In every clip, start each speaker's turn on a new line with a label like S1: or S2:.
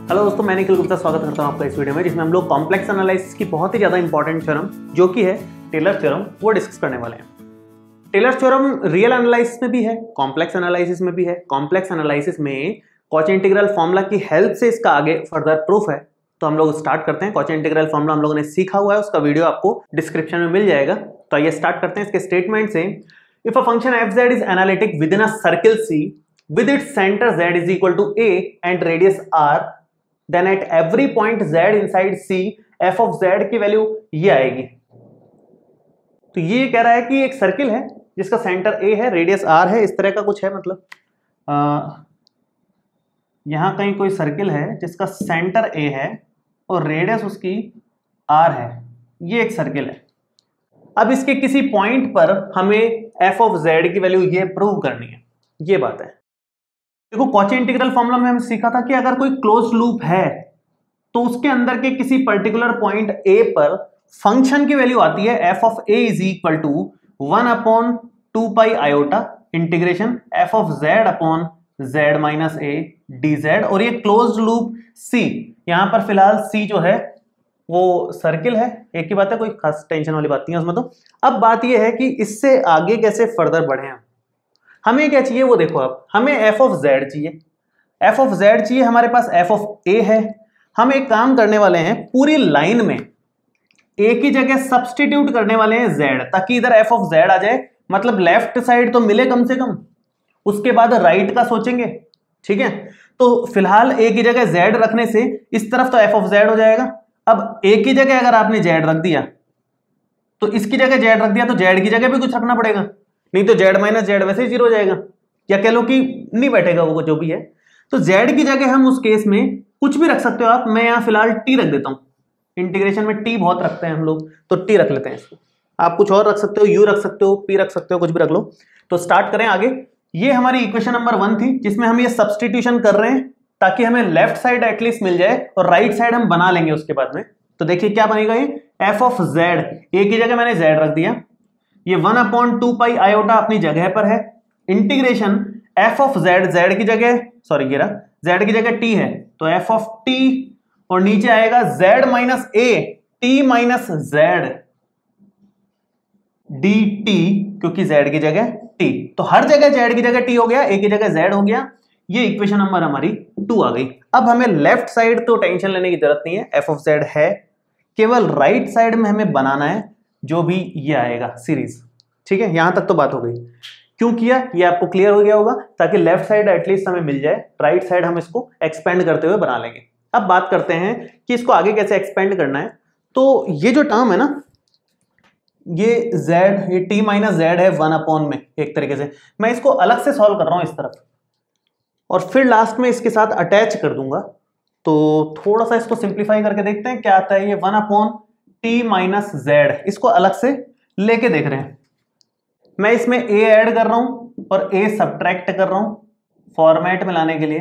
S1: Hello दोस्तों, मैं निखिल गुप्ता स्वागत करता हूं आपका इस वीडियो में, जिसमें हम लोग कॉम्प्लेक्स एनालिसिस की बहुत ही ज़्यादा इंपॉर्टेंट थ्योरम जो कि है टेलर थ्योरम वो डिस्कस करने वाले हैं। टेलर थ्योरम रियल एनालिसिस में भी है, कॉम्प्लेक्स एनालिसिस में भी है। कॉम्प्लेक्स एनालिसिस में कॉची इंटीग्रल फॉर्मूला की हेल्प से इसका आगे फर्दर प्रूफ है। तो हम लोग स्टार्ट करते हैं। कॉची इंटीग्रल फॉर्मूला हम लोगों ने सीखा हुआ है, उसका वीडियो आपको डिस्क्रिप्शन में मिल जाएगा। तो आइए स्टार्ट करते हैं इसके स्टेटमेंट से। If a function F Z is analytic within a circle C with its center z is equal to a and radius r, then at every point z inside c f of z की value ये आएगी। तो ये कह रहा है कि एक सर्किल है जिसका सेंटर a है, रेडियस r है, इस तरह का कुछ है। मतलब यहां कहीं कोई सर्किल है जिसका सेंटर a है और रेडियस उसकी r है, ये एक सर्किल है। अब इसके किसी पॉइंट पर हमें f of z की वैल्यू ये प्रूव करनी है, ये बात है। देखो, कॉची इंटीग्रल फॉर्मूला में हमने सीखा था कि अगर कोई क्लोज लूप है तो उसके अंदर के किसी पर्टिकुलर पॉइंट a पर फंक्शन की वैल्यू आती है f of a is equal to 1/2 pi iota integration f of z upon z minus a dz। और ये क्लोज लूप c, यहां पर फिलहाल c जो है वो सर्किल है, एक ही बात है, कोई खास टेंशन वाली बात नहीं है उसमें। तो अब बात ये है कि इससे आगे कैसे फर्दर बढ़े हम। हमें क्या चाहिए वो देखो। अब हमें f of z चाहिए, f of z चाहिए, हमारे पास f of a है। हम एक काम करने वाले हैं, पूरी लाइन में a की जगह सब्सटीट्यूट करने वाले हैं z, ताकि इधर f of z आ जाए, मतलब लेफ्ट साइड तो मिले कम से कम। उसके बाद राइट का सोचेंगे, ठीक है। तो फिलहाल a की जगह z रखने से इस तरफ तो f of z हो जाएगा। अब a की जगह अगर आपने z रख दिया तो इसकी जगह z रख दिया, तो z की जगह भी कुछ रखना पड़ेगा, नहीं तो z माइनस z वैसे ही 0 हो जाएगा, या कह लो कि नहीं बैठेगा वो जो भी है। तो z की जगह हम उस केस में कुछ भी रख सकते हो आप। मैं यहां फिलहाल t रख देता हूं, इंटीग्रेशन में t बहुत रखते हैं हम लोग, तो t रख लेते हैं इसको। आप कुछ और रख सकते हो, u रख सकते हो, p रख सकते हो, कुछ भी रख लो। तो स्टार्ट करें आगे। ये हमारी इक्वेशन नंबर 1 थी जिसमें हम ये सब्सटीट्यूशन कर रहे हैं ताकि हमें लेफ्ट साइड एटलीस्ट मिल जाए और राइट साइड हम बना लेंगे उसके बाद में। तो देखिए क्या बनेगा, ये f of z, a की जगह मैंने z रख दिया, ये 1/2 पाई आयोटा अपनी जगह पर है, integration f of z, z की जगह सॉरी ये रहा, z की जगह t है तो f of t, और नीचे आएगा z minus a t minus z dt, क्योंकि z की जगह t। तो हर जगह z की जगह t हो गया, a की जगह z हो गया। ये इक्वेशन नंबर हमारी 2 आ गई। अब हमें लेफ्ट साइड तो टेंशन लेने की जरूरत नहीं है, f of z है, केवल राइट साइड में हमें बनाना है जो भी ये आएगा सीरीज, ठीक है। यहां तक तो बात हो गई। क्यों किया ये आपको क्लियर हो गया होगा, ताकि लेफ्ट साइड एटलीस्ट हमें मिल जाए, राइट साइड हम इसको एक्सपेंड करते हुए बना लेंगे। अब बात करते हैं कि इसको आगे कैसे एक्सपेंड करना है। तो ये जो टर्म है ना, ये z, ये t माइनस z है 1 में, एक तरीके से मैं इसको अलग से सॉल्व कर रहा हूं इस तरफ, और फिर लास्ट में इसके साथ अटैच कर दूंगा। तो थोड़ा सा इसको सिंप्लीफाई करके देखते हैं क्या आता है। ये 1/t माइनस z, इसको अलग से लेके देख रहे हैं। मैं इसमें a ऐड कर रहा हूं और a सब्ट्रैक्ट कर रहा हूं फॉर्मेट में लाने के लिए।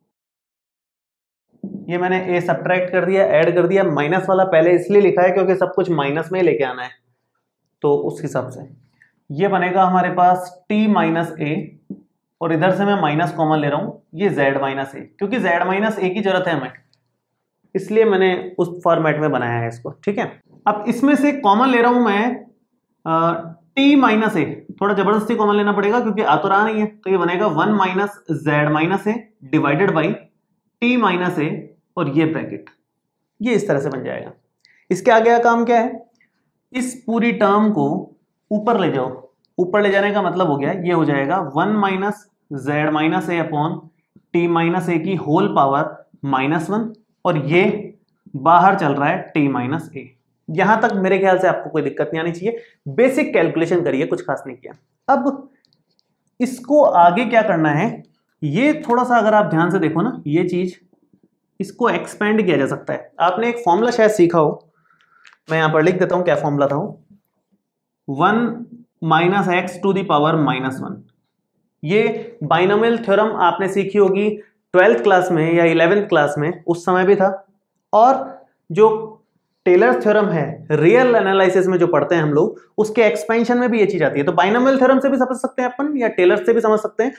S1: ये मैंने a सब्ट्रैक्ट कर दिया, ऐड कर दिया। माइनस वाला पहले इसलिए लिखा है क्योंकि सब कुछ माइनस में ही लेके आना है, तो उस हिसाब से ये बनेगा हमारे पास t माइनस a, और इधर से मैं माइनस कॉमन ले रहा हूं, ये z माइनस a, क्योंकि z माइनस a की जरूरत है हमें, इसलिए मैंने उस फॉर्मेट में बनाया है इसको, ठीक है। अब इसमें से कॉमन ले रहा हूं मैं t माइनस a, थोड़ा जबरदस्ती कॉमन लेना पड़ेगा क्योंकि आ तो रहा नहीं है। तो ये बनेगा 1 minus z minus a divided by t minus a, और ये ब्रैकेट ये इस तरह से बन जाएगा। इसके आगे का काम क्या है, इस पूरी टर्म को ऊपर ले जाओ। ऊपर ले जाने का मतलब हो गया, ये हो जाएगा 1 minus z minus a upon t minus a की होल पावर -1, और ये बाहर चल रहा है t माइनस a। यहां तक मेरे ख्याल से आपको कोई दिक्कत नहीं आनी चाहिए। बेसिक कैलकुलेशन करिए, कुछ खास नहीं किया। अब इसको आगे क्या करना है, ये थोड़ा सा अगर आप ध्यान से देखो ना, ये चीज इसको एक्सपेंड किया जा सकता है। आपने एक फॉर्मूला शायद सीखा हो, मैं यहां पर लिख देता हूं क्या फॉर्मूला था वो, 1 minus X to the power -1। ये बाइनोमियल थ्योरम आपने सीखी होगी 12th क्लास में या 11th क्लास में, उस समय भी था। और जो टेलर थ्योरम है रियल एनालिसिस में जो पढ़ते हैं हम लोग, उसके एक्सपेंशन में भी ये चीज आती है। तो बाइनोमियल थ्योरम से भी समझ सकते हैं अपन, या टेलर से भी समझ सकते हैं।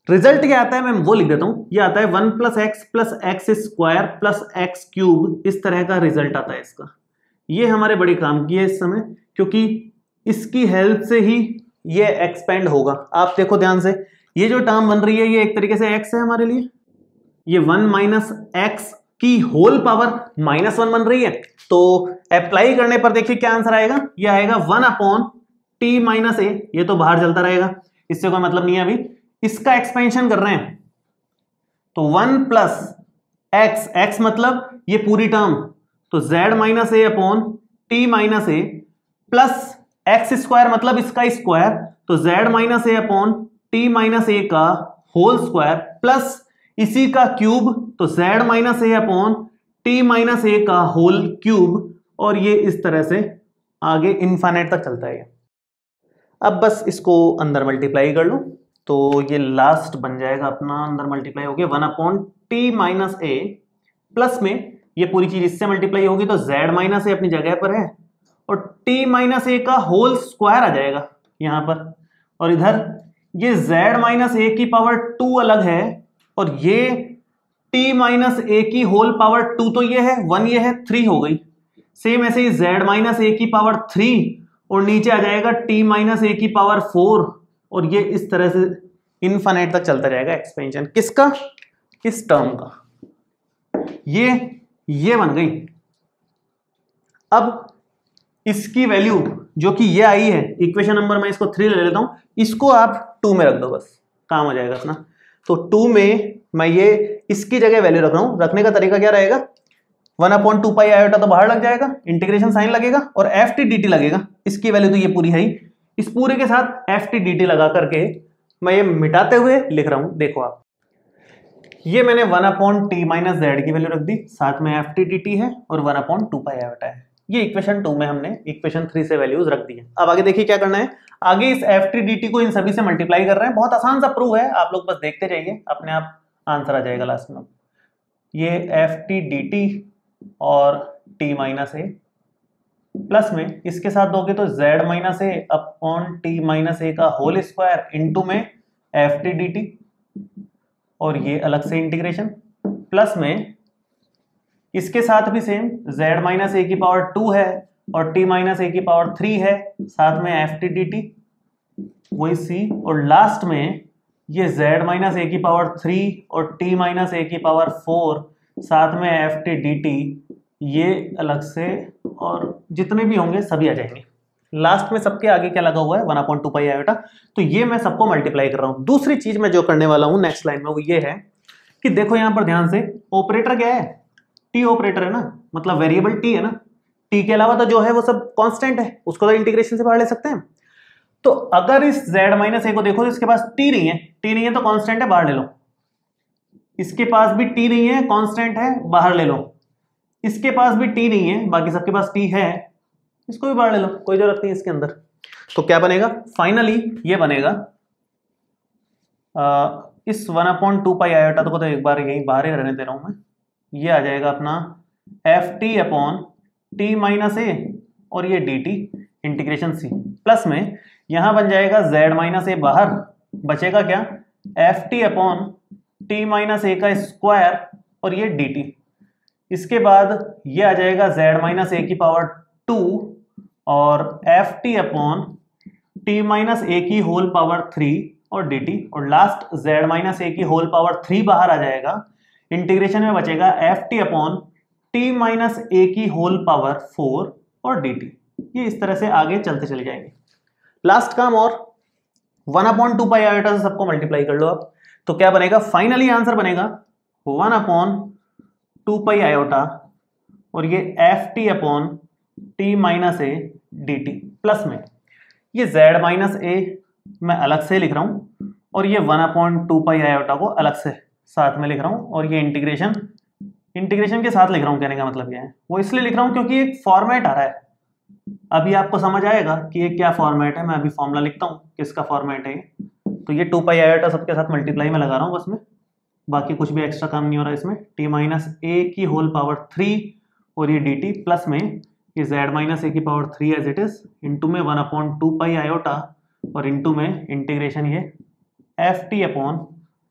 S1: रिजल्ट क्या आता है मैं वो लिख देता हूं, ये आता है 1 + x square plus X cube, इस तरह का रिजल्ट आता है इसका। ये हमारे बड़े काम की है इस समय, क्योंकि इसकी हेल्प से ही ये एक्सपेंड होगा। आप देखो ध्यान से, ये जो टर्म बन रही है ये एक तरीके से x है हमारे लिए, ये 1 - x की होल पावर -1 बन रही है। तो अप्लाई करने पर देखिए क्या आंसर आएगा, ये आएगा 1/t - a। ये तो बाहर चलता रहेगा, इससे कोई मतलब नहीं है। अभी इसका एक्सपेंशन कर रहे हैं, तो 1 + x मतलब ये पूरी टर्म, तो z - a/t - a plus X square मतलब इसका स्क्वायर, तो z - a/t - a का होल स्क्वायर प्लस इसी का क्यूब, तो z - a/t - a का होल क्यूब, और ये इस तरह से आगे इनफाइनाइट तक चलता है। अब बस इसको अंदर मल्टीप्लाई कर लो, तो ये लास्ट बन जाएगा अपना, अंदर मल्टीप्लाई हो गया 1/t - a प्लस में ये पूरी चीज इससे मल्टीप्लाई होगी, तो z - a अपनी जगह पर है और t - a का होल स्क्वायर आ जाएगा यहां पर, और इधर ये z - a की पावर 2 अलग है, और ये t - a की होल पावर 2, तो ये है 1, ये है 3 हो गई। सेम ऐसे ही z - a की पावर 3 और नीचे आ जाएगा t - a की पावर 4, और ये इस तरह से इनफाइनाइट तक चलता जाएगा एक्सपेंशन किसका, इस टर्म का। ये बन गई। अब इसकी वैल्यू जो कि ये आई है, इक्वेशन नंबर मैं इसको 3 ले लेता हूं, इसको आप 2 में रख दो, बस काम हो जाएगा अपना। तो 2 में मैं ये इसकी जगह वैल्यू रख रहा हूं। रखने का तरीका क्या रहेगा, 1/2 पाई आयोटा तो बाहर लग जाएगा, इंटीग्रेशन साइन लगेगा और ft dt लगेगा। इसकी वैल्यू तो ये पूरी है ही, इस पूरे के साथ ft dt लगा करके मैं ये मिटाते हुए लिख रहा हूं। देखो आप, ये मैंने 1/t - z की वैल्यू रख दी, साथ में ft dt है और 1/2 पाई आयोटा है। ये इक्वेशन 2 में हमने इक्वेशन 3 से वैल्यूज रख दी है। अब आगे देखिए क्या करना है, आगे इस ft dt को इन सभी से मल्टीप्लाई कर रहे हैं। बहुत आसान सा प्रूव है, आप लोग बस देखते जाइए, अपने आप आंसर आ जाएगा लास्ट में। ये ft dt और t - a प्लस में इसके साथ दोगे तो z - a/t - a का होल स्क्वायर इंटू में ft dt, और ये अलग से इंटीग्रेशन, प्लस में इसके साथ भी सेम z - a की पावर 2 है और t - a की पावर 3 है, साथ में ft dt वही c, और लास्ट में ये z - a की पावर 3 और t - a की पावर 4 साथ में ft dt, ये अलग से, और जितने भी होंगे सभी आ जाएंगे। लास्ट में सबके आगे क्या लगा हुआ है, 1/2 पाई आयोटा। तो ये मैं सबको मल्टीप्लाई कर रहा हूं। दूसरी चीज मैं जो करने वाला हूं नेक्स्ट लाइन में वो ये है कि देखो यहां पर ध्यान से, ऑपरेटर क्या है, टी ऑपरेटर है ना, मतलब वेरिएबल टी है ना। टी के अलावा तो जो है वो सब कांस्टेंट है, उसको तो इंटीग्रेशन से बाहर ले सकते हैं। तो अगर इस z - a को देखो तो इसके पास टी नहीं है, टी नहीं है तो कांस्टेंट है, बाहर ले लो। इसके पास भी टी नहीं है, कांस्टेंट है, बाहर ले लो। इसके पास भी टी नहीं है, बाकी सबके पास टी है, इसको भी बाहर ले लो, कोई जरूरत नहीं इसके अंदर। तो क्या बनेगा फाइनली, ये बनेगा इस 1/2 पाई आयोटा को तो एक बार यही बाहर ही रहने दे रहा हूं मैं। ये आ जाएगा अपना ft/t - a और ये dt इंटीग्रेशन c, प्लस में यहां बन जाएगा z - a बाहर, बचेगा क्या ft/t - a का स्क्वायर और ये dt। इसके बाद ये आ जाएगा z - a की पावर 2 और ft/t - a की होल पावर 3 और dt, और लास्ट z - a की होल पावर 3 बाहर आ जाएगा। इंटीग्रेशन में बचेगा ft/t - a की होल पावर 4 और dt। ये इस तरह से आगे चलते चले जाएंगे। लास्ट काम, और 1/2 पाई आयोटा से सबको मल्टीप्लाई कर लो आप, तो क्या बनेगा फाइनली आंसर बनेगा 1/2 पाई आयोटा और ये ft/t - a dt, प्लस में ये z - a मैं अलग से लिख रहा हूं और ये 1/2 पाई आयोटा को अलग से साथ में लिख रहा हूं, और ये इंटीग्रेशन के साथ लिख रहा हूं। कहने का मतलब ये है, वो इसलिए लिख रहा हूं क्योंकि एक फॉर्मेट आ रहा है। अभी आपको समझ आएगा कि ये क्या फॉर्मेट है। मैं अभी फॉर्मूला लिखता हूं किसका फॉर्मेट है। तो ये 2 पाई आयोटा सबके साथ मल्टीप्लाई में लगा रहा हूं बस में, बाकी कुछ भी एक्स्ट्रा काम नहीं हो रहा इसमें। t - a की होल पावर 3 और ये dt, प्लस में ये z - a की power 3 as it is, into में 1/2 पाई आयोटा और इंटू में इंटीग्रेशन ये ft/t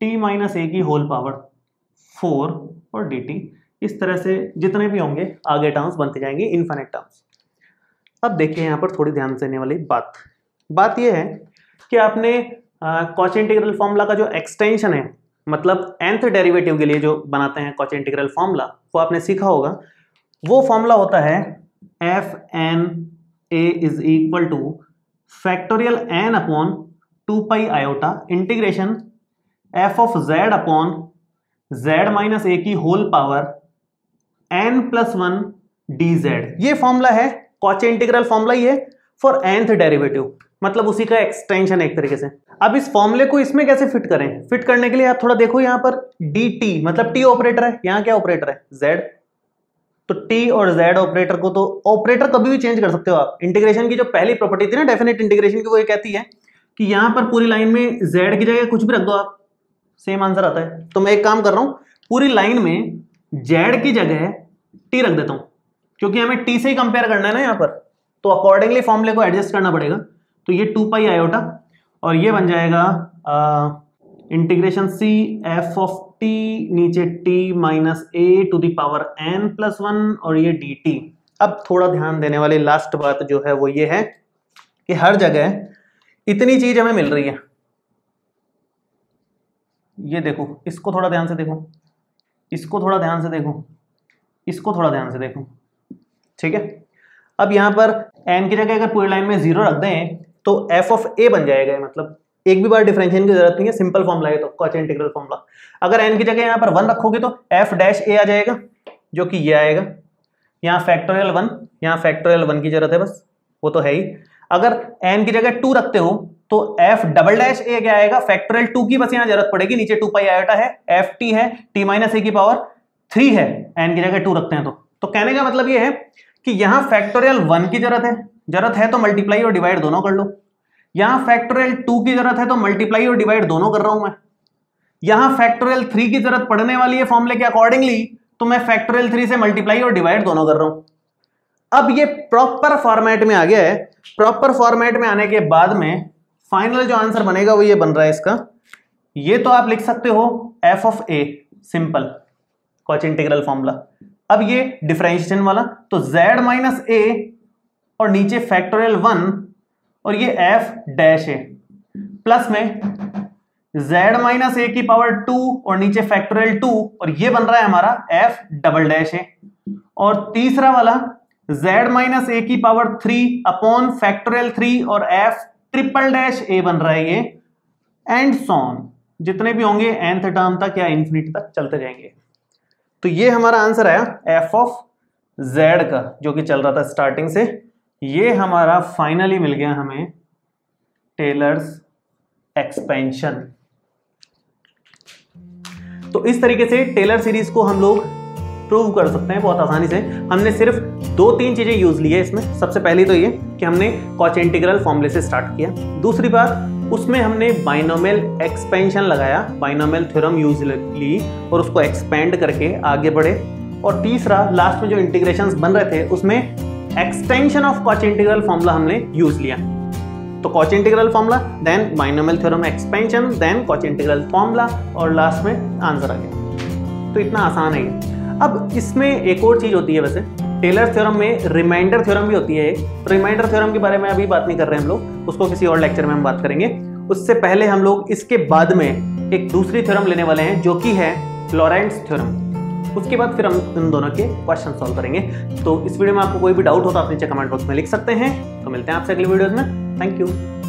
S1: t माइनस ए की होल पावर 4 और dt। इस तरह से जितने भी होंगे आगे टर्म्स बनते जाएंगे, इनफाइनाइट टर्म्स। अब देखिए यहाँ पर थोड़ी ध्यान देने वाली बात यह है कि आपने कॉची इंटीग्रल फॉर्मूला का जो एक्सटेंशन है, मतलब nth डेरिवेटिव के लिए जो बनाते हैं कॉची इंटीग्रल फॉर्मूला, वो आपने सीखा होगा। वो फॉर्मूला होता है fn a is equal to factorial n upon 2 pi iota integration f of z upon z minus a की whole power n plus 1 dz। ये फॉर्मूला है कॉची इंटीग्रल फॉर्मूला, ही है फॉर nth डेरिवेटिव, मतलब उसी का एक्सटेंशन एक तरीके से। अब इस फॉर्मूले को इसमें कैसे फिट करें? फिट करने के लिए आप थोड़ा देखो, यहां पर dt मतलब t ऑपरेटर है, यहां क्या ऑपरेटर है? z। तो t और z ऑपरेटर को तो ऑपरेटर कभी भी चेंज कर सकते हो आप। इंटीग्रेशन की जो पहली प्रॉपर्टी थी ना डेफिनेट इंटीग्रेशन की, वो ये कहती है कि यहां पर पूरी लाइन में z की जगह कुछ भी रख दो आप, सेम आंसर आता है। तो मैं एक काम कर रहा हूं, पूरी लाइन में z की जगह t रख देता हूं, क्योंकि हमें t से ही कंपेयर करना है ना यहाँ पर, तो अकॉर्डिंगली फॉर्मूले को एडजस्ट करना पड़ेगा। तो ये 2 पाई आयोटा और ये बन जाएगा integration c f of t नीचे t minus a to the power n plus 1 और ये dt। अब थोड़ा ध्यान देने वाली लास्ट बात जो है वो ये है कि हर जगह इतनी चीज हमें मिल रही है। ये देखो, इसको थोड़ा ध्यान से देखो, इसको थोड़ा ध्यान से देखो, इसको थोड़ा ध्यान से देखो, ठीक है। अब यहां पर n की जगह अगर पूरी लाइन में 0 रख दें तो f ऑफ a बन जाएगा, मतलब एक भी बार डिफरेंशिएशन की जरूरत नहीं है, सिंपल फॉर्मूला है तो कॉची इंटीग्रल फॉर्मूला। अगर n की जगह यहां पर 1 रखोगे तो f डैश a आ जाएगा, जो कि ये आएगा। यहाँ फैक्टोरियल 1, यहाँ फैक्टोरियल 1 की जरूरत है बस, वो तो है ही। अगर n की जगह 2 रखते हो तो f डबल डैश a क्या आएगा? फैक्टोरियल 2 की बस यहाँ जरूरत पड़ेगी, नीचे 2 पाई आयोटा है, ft है, t माइनस a की पावर 3 है, n की जगह 2 रखते हैं तो कहने का मतलब ये है कि यहाँ फैक्टोरियल 1 की जरूरत है तो मल्टीप्लाई और डिवाइड दोनों कर लो। यहाँ फैक्टोरियल 2 की जरूरत है तो मल्टीप्लाई और डिवाइड दोनों कर रहा हूं मैं। यहाँ फैक्टोरियल 3 की जरूरत पड़ने वाली है फॉर्मूले के अकॉर्डिंगली, तो मैं फैक्टोरियल 3 से मल्टीप्लाई और डिवाइड दोनों कर रहा हूं। अब ये प्रॉपर फॉर्मेट में आ गया है। प्रॉपर फॉर्मेट में आने के बाद में फाइनल जो आंसर बनेगा वो ये बन रहा है इसका। ये तो आप लिख सकते हो f of a, simple Cauchy integral formula. अब ये डिफरेंशिएशन वाला तो z माइनस a और नीचे फैक्टोरियल 1 और ये f डैश है, प्लस में z माइनस a की पावर 2 और नीचे फैक्टोरियल 2 और ये बन रहा है हमारा f डबल डैश है। और तीसरा वाला z माइनस a की पावर 3 अपॉन फैक्टोरियल 3 और f ट्रिपल डैश a बन रहा है ये, एंड सो ऑन, जितने भी होंगे nth टर्म तक या इंफिनिटी तक चलते जाएंगे। तो ये हमारा आंसर आया f ऑफ z का, जो कि चल रहा था स्टार्टिंग से। ये हमारा फाइनली मिल गया हमें टेलर्स एक्सपेंशन। तो इस तरीके से टेलर सीरीज को हम लोग प्रूव कर सकते हैं बहुत आसानी से। हमने सिर्फ 2-3 चीजें यूज ली है इसमें। सबसे पहली तो ये कि हमने कॉची इंटीग्रल फॉर्मूले से स्टार्ट किया। दूसरी बात, उसमें हमने बाइनोमियल एक्सपेंशन लगाया, बाइनोमियल थ्योरम यूज ली और उसको एक्सपेंड करके आगे बढ़े। और तीसरा, लास्ट में जो इंटीग्रेशंस बन रहे थे उसमें extension of Cauchy integral formula हमने यूज लिया। तो Cauchy integral formula, then binomial theorem expansion, then Cauchy integral formula और लास्ट में आंसर आ गया। तो इतना आसान है। अब इसमें एक और चीज होती है, वैसे टेलर थ्योरम में रिमाइंडर थ्योरम भी होती है। रिमाइंडर थ्योरम के बारे में अभी बात नहीं कर रहे हम लोग, उसको किसी और लेक्चर में हम बात करेंगे। उससे पहले हम लोग इसके बाद में एक दूसरी थ्योरम लेने वाले हैं जो कि है लॉरेंट्ज थ्योरम। उसके बाद फिर हम इन दोनों के क्वेश्चन सॉल्व करेंगे। तो इस वीडियो में आपको कोई भी डाउट हो तो आप नीचे कमेंट बॉक्स में लिख सकते हैं। तो मिलते हैं आपसे अगली वीडियोज में। Thank you.